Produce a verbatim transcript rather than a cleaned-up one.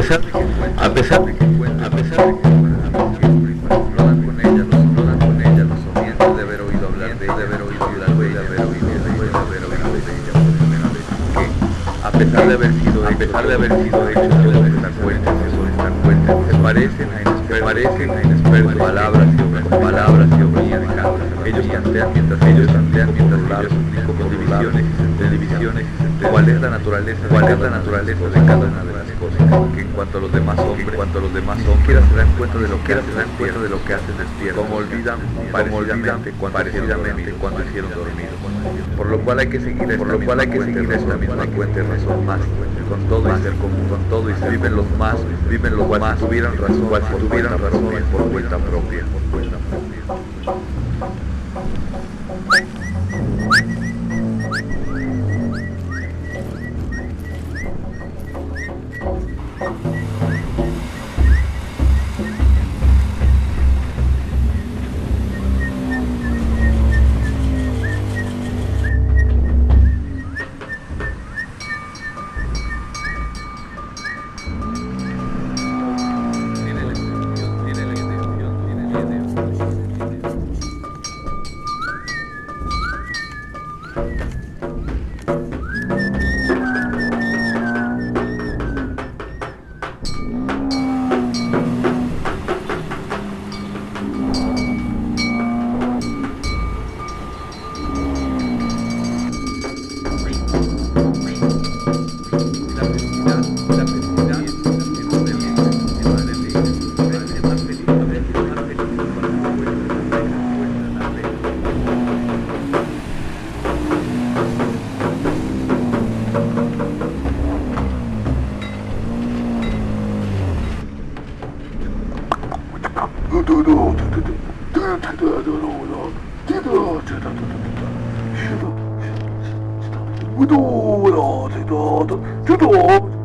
pesar de que encuentran, a pesar de que encuentran, a pesar de que encuentran, rodan con ella, los rodan con ella, los odiantes de haber oído hablar de ella, de haber oído hablar de ella, de haber oído de ella, de haber oído de ella por primera vez, que a pesar de haber sido, a pesar de haber sido hecho, todos están cuentas, todos están cuentas, se parecen a inexpertos, parecen a inexpertos, palabras y obras, palabras y obras de canto. Ellos tantean mientras ellos tantean mientras ellos con divisiones, de divisiones, cuál es la naturaleza, cuál es la naturaleza de cada una de las cosas, que en cuanto a los demás hombres, en cuanto a los demás hombres, se dan cuenta de lo que hacen, se dan cuenta de lo que hacen despiertos, como olvidan, como olvidan parecidamente cuando hicieron dormir, por lo cual hay que seguir, por lo cual hay que seguir esta misma cuenta de razón más, con todo y ser común, con todo y ser viven los más, viven los más, tuvieran razón, cual si tuvieran razón por cuenta propia, por cuenta propia. Udo, udo, udo, udo, udo.